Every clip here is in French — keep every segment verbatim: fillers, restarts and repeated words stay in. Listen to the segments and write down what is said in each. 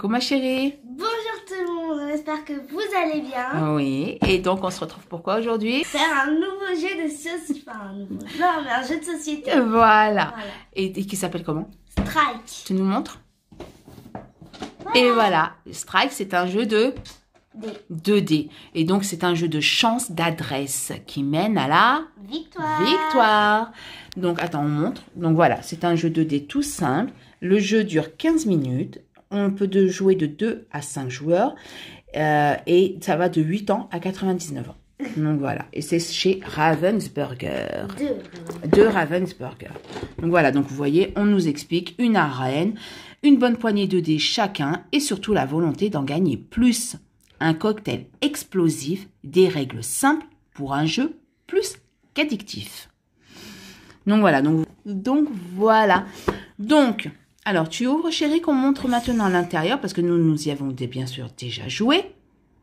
ma chérie. Bonjour tout le monde, j'espère que vous allez bien. Oui, et donc on se retrouve pourquoi aujourd'hui? Faire un nouveau jeu de société. Enfin, un nouveau... Non, mais un jeu de société. Voilà. Voilà. Et, et qui s'appelle comment? Strike. Tu nous montres? Voilà. Et voilà, Strike, c'est un jeu de Des deux dés. Et donc, c'est un jeu de chance d'adresse qui mène à la victoires. victoire. Donc, attends, on montre. Donc, voilà, c'est un jeu de dés tout simple. Le jeu dure quinze minutes. On peut de jouer de deux à cinq joueurs. Euh, et ça va de huit ans à quatre-vingt-dix-neuf ans. Donc, voilà. Et c'est chez Ravensburger. Deux. De Ravensburger. Donc, voilà. Donc, vous voyez, on nous explique une arène, une bonne poignée de dés chacun et surtout la volonté d'en gagner plus. Un cocktail explosif, des règles simples pour un jeu plus qu'addictif. Donc voilà, donc, donc voilà. Donc, alors tu ouvres chérie qu'on montre maintenant à l'intérieur parce que nous, nous y avons bien sûr déjà joué.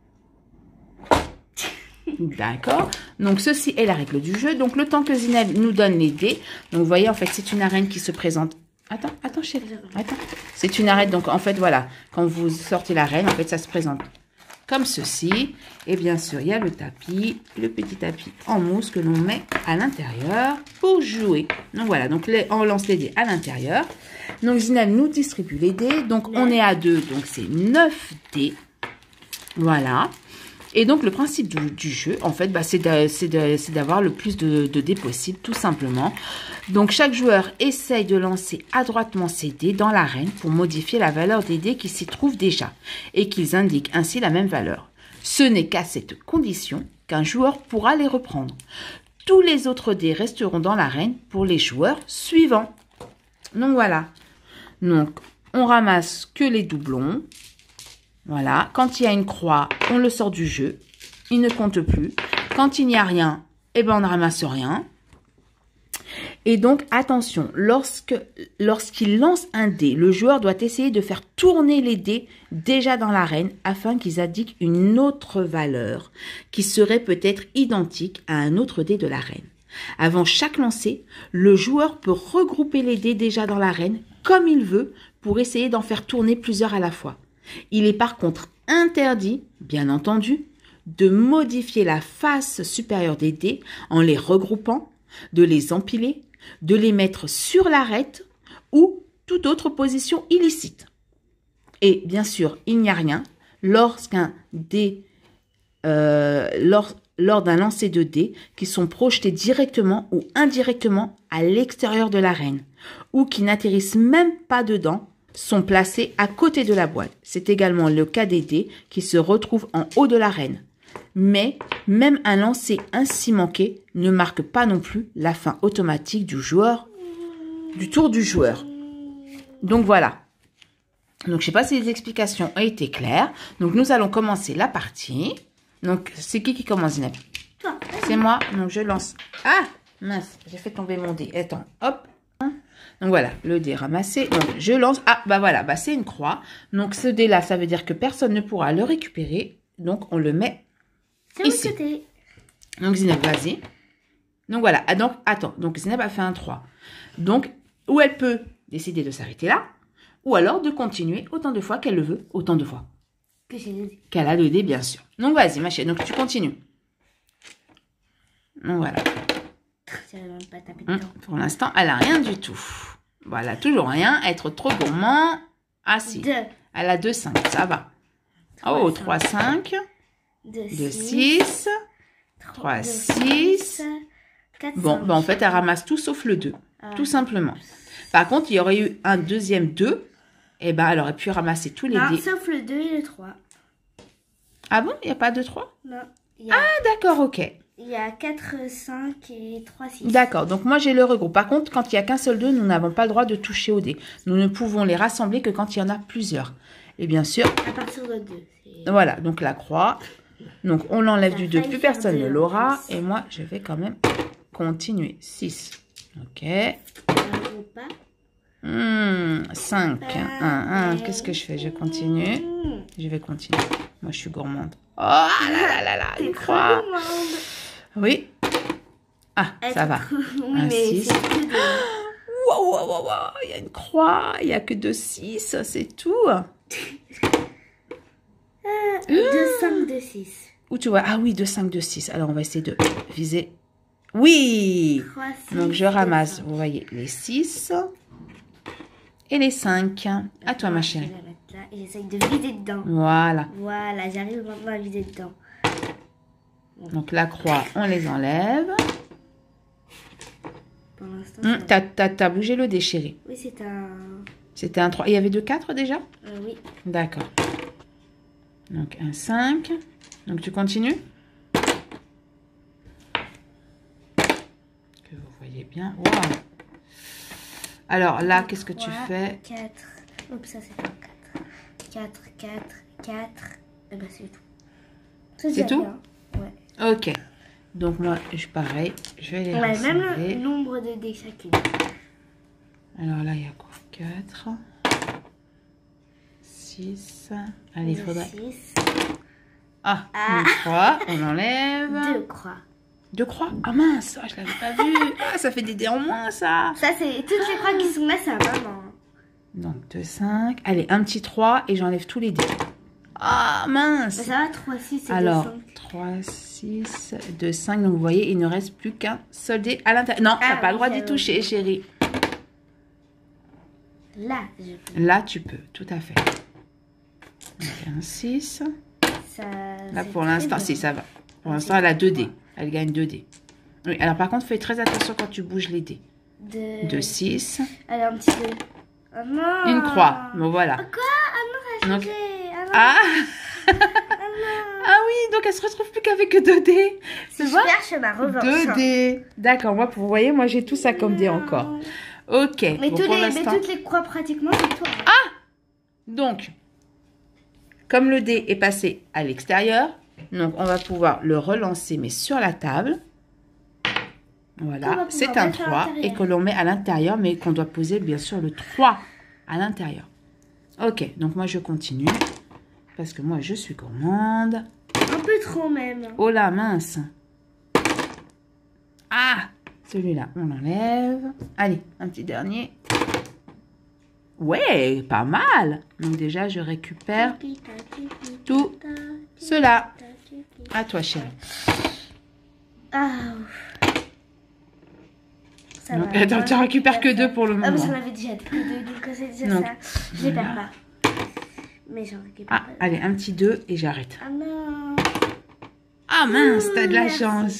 D'accord. Donc ceci est la règle du jeu. Donc le temps que Zineb nous donne les dés. Donc vous voyez en fait c'est une arène qui se présente. Attends, attends chérie, attends. C'est une arène donc en fait voilà, quand vous sortez l'arène en fait ça se présente comme ceci. Et bien sûr, il y a le tapis, le petit tapis en mousse que l'on met à l'intérieur pour jouer. Donc voilà, donc les, on lance les dés à l'intérieur. Donc Zineb nous distribue les dés. Donc on est à deux, donc c'est neuf dés. Voilà. Et donc le principe du, du jeu, en fait, bah, c'est d'avoir le plus de, de dés possible, tout simplement. Donc chaque joueur essaye de lancer adroitement ses dés dans l'arène pour modifier la valeur des dés qui s'y trouvent déjà et qu'ils indiquent ainsi la même valeur. Ce n'est qu'à cette condition qu'un joueur pourra les reprendre. Tous les autres dés resteront dans l'arène pour les joueurs suivants. Donc voilà. Donc on ramasse que les doublons. Voilà, quand il y a une croix, on le sort du jeu. Il ne compte plus. Quand il n'y a rien, eh ben on ne ramasse rien. Et donc, attention, lorsque lorsqu'il lance un dé, le joueur doit essayer de faire tourner les dés déjà dans l'arène afin qu'ils indiquent une autre valeur qui serait peut-être identique à un autre dé de l'arène. Avant chaque lancer, le joueur peut regrouper les dés déjà dans l'arène comme il veut pour essayer d'en faire tourner plusieurs à la fois. Il est par contre interdit, bien entendu, de modifier la face supérieure des dés en les regroupant, de les empiler, de les mettre sur l'arête ou toute autre position illicite. Et bien sûr, il n'y a rien lorsqu'un dé, euh, lors, lors d'un lancer de dés qui sont projetés directement ou indirectement à l'extérieur de l'arène ou qui n'atterrissent même pas dedans, sont placés à côté de la boîte. C'est également le cas des dés qui se retrouvent en haut de l'arène. Mais même un lancer ainsi manqué ne marque pas non plus la fin automatique du joueur, du tour du joueur. Donc voilà. Donc je sais pas si les explications ont été claires. Donc nous allons commencer la partie. Donc c'est qui qui commence, Zineb? Toi. C'est moi. Donc je lance. Ah mince, j'ai fait tomber mon dé. Attends, hop. Donc voilà, le dé ramassé. Donc je lance. Ah bah voilà, bah c'est une croix. Donc ce dé là, ça veut dire que personne ne pourra le récupérer. Donc on le met ici. Côté. Donc Zineb, vas-y. Donc voilà. Ah, donc attends. Donc Zineb a fait un trois. Donc ou elle peut décider de s'arrêter là, ou alors de continuer autant de fois qu'elle le veut, autant de fois qu'elle a le dé, bien sûr. Donc vas-y ma chérie. Donc tu continues. Donc voilà. Hum, pour l'instant, elle a rien du tout. Voilà, toujours rien. Être trop gourmand. Ah si. Deux. Elle a deux cinq, ça va. Oh, trois cinq. deux six. trois six. Bon, ben en fait, elle ramasse tout sauf le deux. Ah. Tout simplement. Par contre, il y aurait eu un deuxième deux. Et ben, elle aurait pu ramasser tous les non, dés. Sauf le deux et le trois. Ah bon? Il n'y a pas de trois? Non. A... Ah, d'accord, ok. Il y a quatre, cinq et trois, six. D'accord, donc moi j'ai le regroupe. Par contre, quand il n'y a qu'un seul deux, nous n'avons pas le droit de toucher aux dés. Nous ne pouvons les rassembler que quand il y en a plusieurs. Et bien sûr... À partir de deux. Voilà, donc la croix. Donc on l'enlève du deux, plus personne ne l'aura. Et moi, je vais quand même continuer. six. Ok. Mmh, cinq. un, un. Qu'est-ce que je fais? Je continue. Je vais continuer. Moi, je suis gourmande. Oh là là là là, une croix. Oui. Ah, ça va. Oui, un mais six. Wow, wow, wow, wow. Il y a une croix. Il n'y a que deux six. C'est tout. deux, cinq, deux, six. Où tu vois? Ah oui, deux, cinq, deux, six. Alors, on va essayer de viser. Oui! trois, six, Donc, je ramasse, deux, vous voyez, les six et les cinq. À toi, ma Je chérie. vais la mettre là et j'essaye de vider dedans. Voilà. Voilà, j'arrive maintenant à vider dedans. Donc, la croix, on les enlève. Pour l'instant, Hum, ça- t'as, t'as, t'as bougé le dé, chérie. oui, c'est un... C'était un trois. Il y avait deux quatre déjà? Euh, oui. D'accord. Donc, un cinq. Donc, tu continues? Que vous voyez bien. Waouh! Alors, là, qu'est-ce que tu fais? quatre. Oups, ça c'est un quatre. quatre, quatre, quatre. Et ben c'est tout. C'est déjà tout? bien. Ouais. Ok. Donc, moi, je pareil. Je vais les On a même le rassembler. nombre de dés chacune. Alors là, il y a quoi? quatre. six. Allez, il faudrait... six. Ah, Ah. une croix. On enlève. Deux croix. Deux croix. Ah mince, ah, je l'avais pas vu. Ah, ça fait des dés en moins, ça. Ça, c'est toutes les croix qui sont là, c'est à maman. Donc, deux, cinq. Allez, un petit trois et j'enlève tous les dés. Ah, mince. Mais ça va, trois, six et Alors, deux, cinq. trois, six, deux, cinq. Donc, vous voyez, il ne reste plus qu'un seul dé à l'intérieur. Non, Ah, t'as pas oui, le droit d'y j'avais toucher, oublié. chérie. Là, je peux. Là, tu peux, tout à fait. Donc, un six. Ça, Là, c'est pour très l'instant, bien. si, ça va. Pour Ah, l'instant, c'est elle a deux trois. dés. Elle gagne deux dés. Oui, alors par contre, fais très attention quand tu bouges les dés. De... deux, six. Allez, un petit peu. Oh non. Une croix. Bon, voilà. Quoi? Ah non, ça a Donc- changé. Ah non. Ah Ah non. Ah oui, donc elle se retrouve plus qu'avec deux dés. Si Tu je vois? perds, je fais ma revanche. Deux dés. D'accord, moi, vous voyez, moi, j'ai tout ça comme dés encore. Ok, Mais, bon, tous pour les, mais l'instant. toutes les croix, pratiquement, c'est toi. Donc, comme le dé est passé à l'extérieur, donc on va pouvoir le relancer, mais sur la table. On va Voilà, pouvoir c'est un mettre à trois et l'intérieur. que l'on met à l'intérieur, mais qu'on doit poser bien sûr le trois à l'intérieur. Ok, donc moi je continue, parce que moi je suis gourmande. Un peu trop même. Oh là, mince. Ah, celui-là, on l'enlève. Allez, un petit dernier. Ouais, pas mal. Donc déjà, je récupère tout cela. À toi, chérie. Ah. Ça Donc, va. attends, tu Moi, récupères que je deux pour le Ah, mais j'en moment. avais déjà que deux, donc c'est déjà Donc, ça. Je les perds voilà. pas. Mais j'en récupère Ah, pas. allez, un petit deux et j'arrête. Ah non. Ah mince, t'as de la Merci. chance.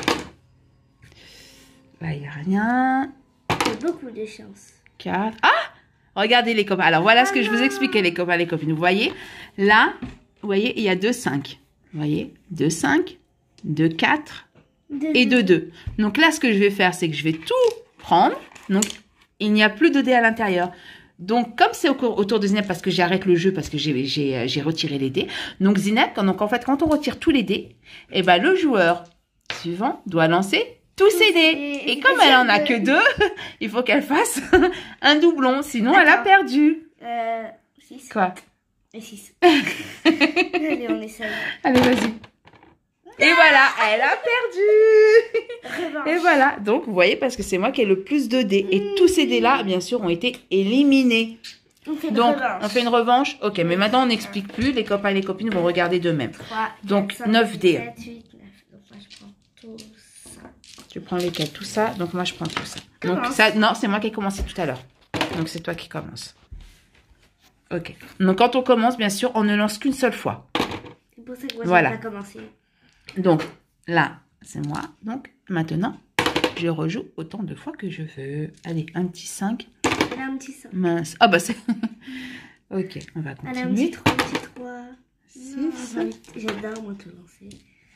Là, il n'y a rien. J'ai beaucoup de chance. quatre. Ah! Regardez les copains. Alors, voilà ce que Ah je vous non. expliquais, les copains, les copines. Vous voyez, là, vous voyez, il y a deux cinq. Vous voyez, deux cinq, deux quatre Deux, et deux deux. Donc là, ce que je vais faire, c'est que je vais tout prendre. Donc, il n'y a plus de dés à l'intérieur. Donc, comme c'est au, cours- autour de Zineb, parce que j'arrête le jeu, parce que j'ai j'ai- j'ai retiré les dés. Donc, Zineb, quand- donc en fait, quand on retire tous les dés, eh ben, le joueur suivant doit lancer tous ses dés. ses- Et comme elle en a que deux, il faut qu'elle fasse un doublon. Sinon, elle a D'accord. perdu. Euh, six. Quoi? Et six. Allez, on essaye. Allez, vas-y. Et voilà, elle a perdu. Revanche. Et voilà, donc vous voyez, parce que c'est moi qui ai le plus de dés. Et tous ces dés-là, bien sûr, ont été éliminés. On fait une Donc, revanche. on fait une revanche. Ok, mais maintenant, on n'explique plus. Les copains et les copines vont regarder d'eux-mêmes. trois, Donc, quatre, cinq, neuf six, dés. sept, huit, neuf. Donc, moi, je prends tout ça. Tu prends lesquels? Tout ça. Donc, moi, je prends tout ça. Donc, Commence. ça, non, c'est moi qui ai commencé tout à l'heure. Donc, c'est toi qui commences. Ok. Donc, quand on commence, bien sûr, on ne lance qu'une seule fois. C'est pour ça que moi, Voilà. j'ai pas commencé. Donc, là, c'est moi. Donc, maintenant, je rejoue autant de fois que je veux. Allez, un petit cinq. Elle a un petit cinq. Mince. Ah, bah, c'est... Ok, on va Elle a un petit continuer. trois, un petit trois. Six. Non, j'ai envie- J'adore, moi, tout lancer.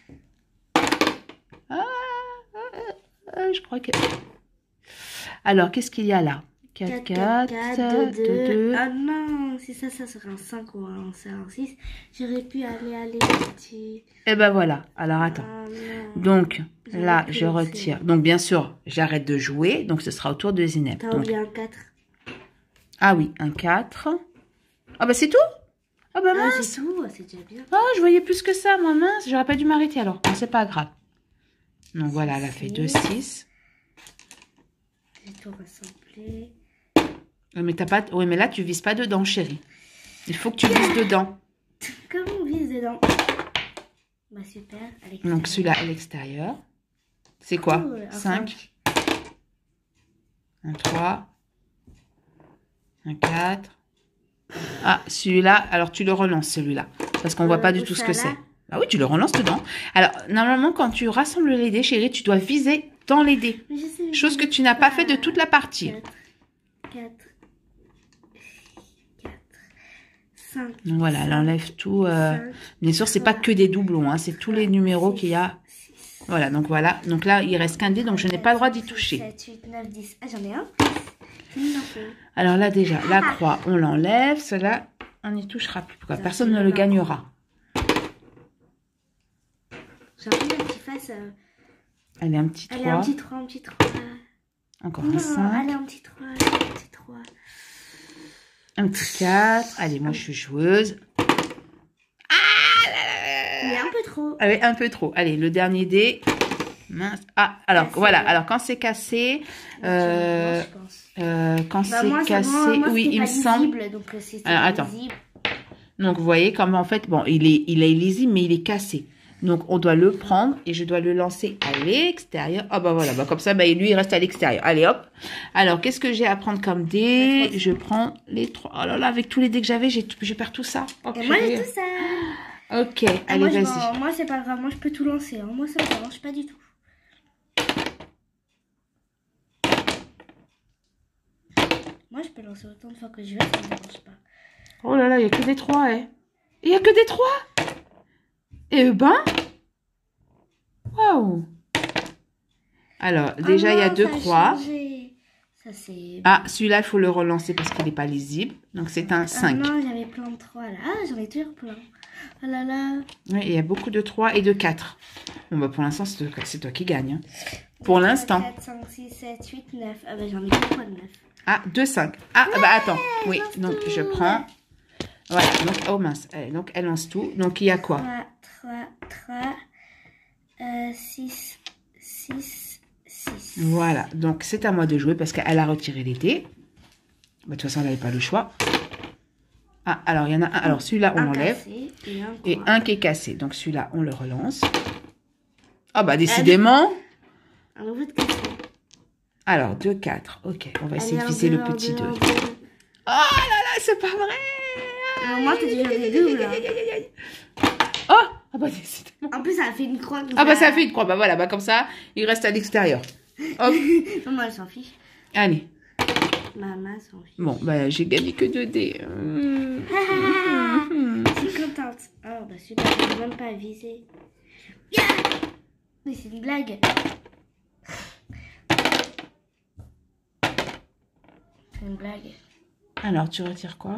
Ah, ah, ah, je crois que... Alors, qu'est-ce qu'il y a là? quatre, quatre, deux, deux. Ah non, si ça, ça serait un cinq ou un, un six. J'aurais pu aller, aller, petit. Et ben voilà. Alors, attends. Ah non. Donc, J'aurais là, pu je lancer. retire. Donc, bien sûr, j'arrête de jouer. Donc, ce sera au tour de Zineb. T'as Donc, oublié un quatre. ah oui, un quatre. Ah bah, c'est tout? Ah bah, Ah, mince. c'est tout, c'est déjà bien. Ah, je voyais plus que ça, moi, mince. J'aurais pas dû m'arrêter alors. Bon, c'est pas grave. Donc, voilà, elle a fait deux, six. J'ai tout rassemblé. Mais t'as pas... Oui, mais là, tu vises pas dedans, chérie. Il faut que tu vises dedans. Comment on vise dedans? Bah super. Donc celui-là à l'extérieur. C'est quoi? Oh, un cinq. Un trois. Un quatre. Ah, celui-là, alors tu le relances celui-là. Parce qu'on ne voit Euh, pas du où tout ce ça, que là c'est. Ah oui, tu le relances dedans. Alors, normalement, quand tu rassembles les dés, chérie, tu dois viser dans les dés. Mais je sais, Chose je que sais tu n'as pas fait de toute la partie. quatre, quatre, quatre, cinq. Donc voilà, elle enlève tout. Euh... cinq, Bien sûr, c'est pas que des doublons, hein, c'est tous les numéros qu'il y a. six, Voilà, donc voilà. Donc là, il reste qu'un dé, donc je n'ai pas le droit d'y toucher. sept, huit, neuf, dix. Ah, j'en ai un. Non, c'est- Alors là, déjà, la croix, on l'enlève. Cela, on n'y touchera plus. Pourquoi? Personne ne le gagnera. J'ai envie qu'elle fasse. euh, Elle est un petit Allez, un trois. petit trois, un petit trois. Encore Non, un cinq. allez, un petit trois, allez, un petit trois. Un petit quatre. Allez, moi, je suis joueuse. Il est un peu trop. Ah oui, un peu trop. Allez, le dernier dé. Mince. Ah, alors, Cassé. voilà. Alors, quand c'est cassé... Euh, Je pense. euh, quand Bah, c'est moi, ça- cassé... moi, moi, oui, c'était il me pas semble... lisible, donc, euh, c'était Alors, pas attends. lisible. Donc, vous voyez comme en fait... Bon, il est, il est illisible, mais il est cassé. Donc, on doit le prendre et je dois le lancer à l'extérieur. Ah, bah voilà. Bah, comme ça, bah, lui, il reste à l'extérieur. Allez, hop. Alors, qu'est-ce que j'ai à prendre comme dé? Je prends les trois. Oh là là, avec tous les dés que j'avais, j'ai tout- je perds tout ça. Oh, Et moi, j'ai purée. tout ça. Ok, Ah, allez, moi, je vas-y. m'en- moi, c'est pas grave. Moi, je peux tout lancer. Hein. Moi, ça me dérange pas du tout. Moi, je peux lancer autant de fois que je veux. Ça me dérange pas. Oh là là, il n'y a que des trois, hein. Il n'y a que des trois. Eh ben. Waouh. Alors, déjà, Ah il y a non, deux ça a croix. changé. Ça, c'est... Ah, celui-là, il faut le relancer parce qu'il n'est pas lisible. Donc, c'est un Ah cinq. non, j'avais plein de trois là. Ah, j'en ai toujours plein. Oh là là. Oui, il y a beaucoup de trois et de quatre. Bon, bah, pour l'instant, c'est toi, c'est toi qui gagne. Hein. Pour l'instant. quatre, cinq, six, sept, huit, neuf. Ah bah j'en ai plus trois de neuf. Ah, deux, cinq. Ah, bah, attends. Oui, lance donc, tout. je prends. Voilà. Donc, oh mince. Allez, donc, elle lance tout. Donc, il y a quoi? trois, trois, trois, euh, six, six, six. Voilà. Donc, c'est à moi de jouer parce qu'elle a retiré les dés. Bah, de toute façon, elle n'avait pas le choix. Ah, alors, il y en a un. Alors, celui-là, on Un l'enlève. cassé et un Et croix. un qui est cassé. Donc, celui-là, on le relance. Ah, bah, décidément. Un nouveau de cassé. Alors, deux, quatre. Ok, on va essayer Allez, de un viser deux, le un petit deux, deux. un Oh deux. là là, c'est pas vrai. Alors, moi, t'as déjà des doubles. Aïe, aïe, hein. aïe, aïe, aïe. Oh, ah bah, décidément. En plus, ça a fait une croix. Ah bah, ça a fait une croix. Bah, voilà, bah, comme ça, il reste à l'extérieur. Hop, Maman, elle s'en fiche. allez. Maman s'en fiche. Bon, bah, j'ai gagné que deux dés. Mmh. Je suis contente. Oh, bah super, je n'ai même pas visé. Yeah. Mais c'est une blague. C'est une blague. Alors, tu retires quoi?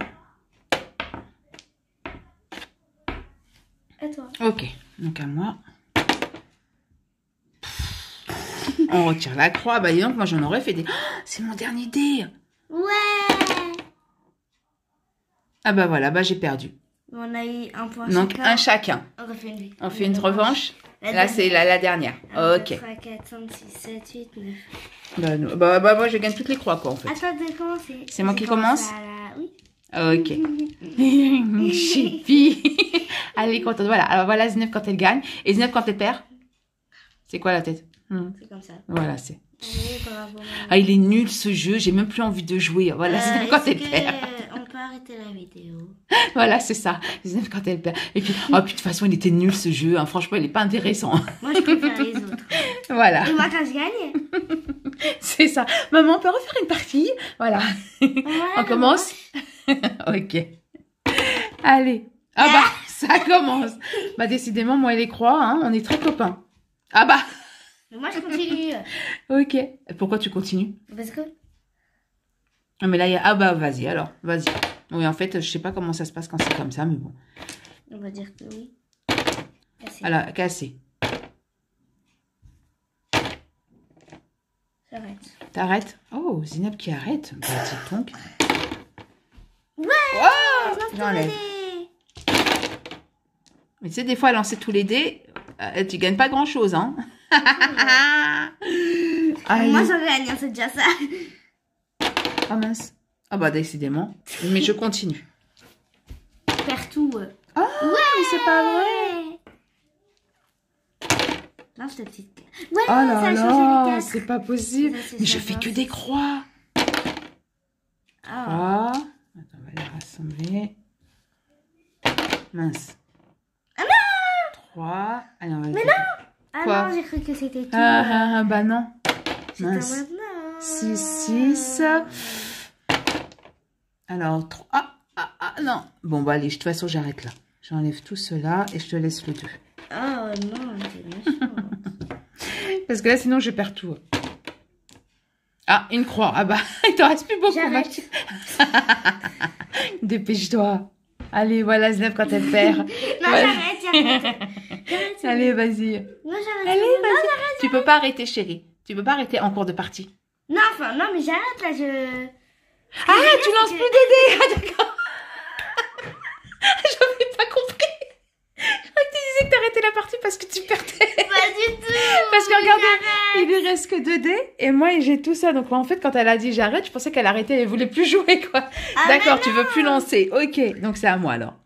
À toi. Ok, donc à moi. On retire la croix. Bah, dis donc, moi, j'en aurais fait des... Oh, c'est mon dernier dé. Ouais. Ah bah voilà, bah j'ai perdu. On a eu un point Donc chacun. un chacun. On refait une, On fait une revanche. La Là c'est la, la dernière. Ok. trois, quatre, cinq, six, sept, huit, neuf. Bah, nous- bah, bah moi je gagne toutes les croix quoi en fait. Attends de commencer. C'est moi qui J'ai commencé commence à la- Oui. Ok. Chippy. Elle est contente. Voilà. Alors voilà Zineb quand elle gagne. Et Zineb quand elle perd. C'est quoi la tête? Hmm. C'est comme ça. Voilà c'est. Oui, bravo, maman. Ah il est nul ce jeu. J'ai même plus envie de jouer. Voilà Euh, Zineb quand est-ce elle que perd. on peut arrêter la vidéo? Voilà c'est ça. Zineb quand elle perd. Et puis oh puis de toute façon il était nul ce jeu. Hein. Franchement il est pas intéressant. Moi, je préfère les autres. Voilà. Et moi, quand je gagne, C'est ça. Maman on peut refaire une partie. Voilà. voilà, On commence. Ok. Allez. Ah bah, ça commence. Bah décidément, moi et les croix, hein, on est très copains. Ah bah. Mais moi, je continue. Ok. Pourquoi tu continues? Parce que... Ah mais là, il y a... Ah bah, vas-y alors. Vas-y. Oui, en fait, je sais pas comment ça se passe quand c'est comme ça, mais bon. On va dire que oui. Cassé. Voilà, cassé. J'arrête. T'arrêtes? Oh, Zineb qui arrête. Bah, dis donc. Ouais. Oh, je lance j'enlève. tous les dés. Mais tu sais, des fois, lancer tous les dés, euh, tu gagnes pas grand-chose, hein. Allez. Moi, j'en gagne, hein, c'est déjà ça. Ah mince. Ah bah décidément. Mais je continue. tout. Ah, mais c'est pas vrai. Lance ta petite carte. Ouais, Oh là ça a changé là, les quatre. c'est pas possible. Ça, c'est Mais je ça, fais ça. que des croix. Ah. Croix. Attends, on va les rassembler. Mince. Ah non! Trois. Allez, on va Mais faire- non! Ah Quoi? non, j'ai cru que c'était tout. Ah, ah, ah, bah non. C'est mince. à maintenant. six, six. Alors, trois. Ah, ah, ah, non. Bon, bah allez, de toute façon, j'arrête là. J'enlève tout cela et je te laisse le deux. Oh non, t'es méchant. Parce que là, sinon, je perds tout. Ah, une croix. Ah bah, il t'en reste plus beaucoup. J'arrête. Dépêche-toi. Allez, voilà, Zineb quand elle perd. Non, Voilà. j'arrête, j'arrête. J'arrête. Allez, vas-y. Non, j'arrête. Allez, Non, vas-y. Tu peux pas arrêter, chérie. Tu peux pas arrêter en cours de partie. Non, enfin, non, mais j'arrête là, je... Ah, tu lances plus de dés. Ah, d'accord. J'avais pas compris. Je croyais que tu disais que t'arrêtais la partie parce que tu perdais. Pas du tout. Parce que regardez, J'arrête. il lui reste que deux dés et moi j'ai tout ça. Donc en fait, quand elle a dit j'arrête, je pensais qu'elle arrêtait, elle voulait plus jouer quoi. Ah, D'accord, mais tu non. veux plus lancer. Ok, donc c'est à moi alors.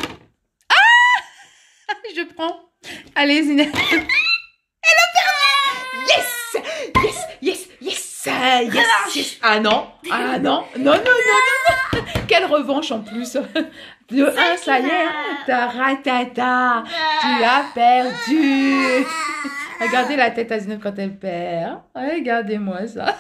Ah, je prends. Allez, Zineb. Elle a perdu. Yes, yes, yes, yes, yes, yes. Ah non, ah non, non, non, non, non, non. Quelle revanche en plus. De un, ça y est, taratata, tu as perdu. Regardez la tête à Zineb quand elle perd. Regardez-moi ça.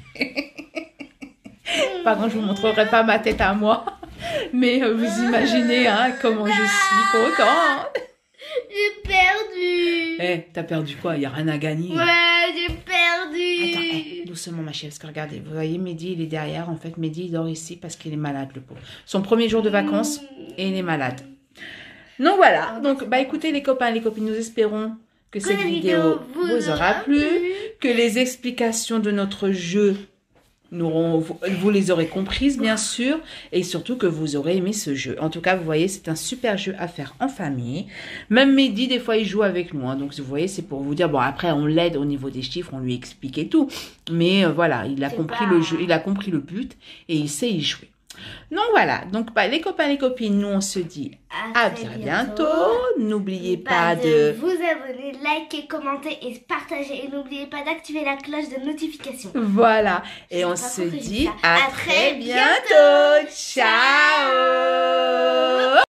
Pardon, je vous montrerai pas ma tête à moi. Mais euh, vous imaginez hein, comment je suis contente. J'ai perdu. Eh, t'as perdu quoi? Il n'y a rien à gagner. Ouais, j'ai perdu. Attends, eh, doucement ma chérie, parce que regardez, vous voyez Mehdi, il est derrière. En fait, Mehdi, il dort ici parce qu'il est malade, le pauvre. Son premier jour de vacances et il est malade. Donc voilà, donc bah écoutez les copains, les copines, nous espérons que cette la vidéo vidéo vous aura plu, que les explications de notre jeu n'auront, vous, vous les aurez comprises bien sûr, et surtout que vous aurez aimé ce jeu. En tout cas, vous voyez, c'est un super jeu à faire en famille. Même Mehdi, des fois, il joue avec nous. Hein, donc, vous voyez, c'est pour vous dire, bon, après, on l'aide au niveau des chiffres, on lui explique et tout. Mais euh, voilà, il a C'est compris pas- le jeu, il a compris le but et il sait y jouer. Donc voilà, donc bah, les copains, les copines, nous on se dit à très bien bientôt. N'oubliez Pas pas de de... vous abonner, liker, commenter et partager. Et n'oubliez pas d'activer la cloche de notification. Voilà, et J'ai on pas se compris dit ça. à À très très bientôt. Ciao.